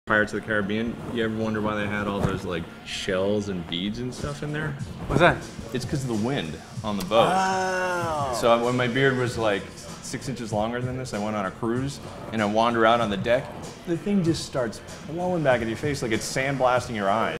Pirates of the Caribbean, you ever wonder why they had all those like shells and beads and stuff in there? What's that? It's because of the wind on the boat. Oh. So when my beard was like 6 inches longer than this, I went on a cruise and I wander out on the deck. The thing just starts blowing back at your face like it's sandblasting your eyes.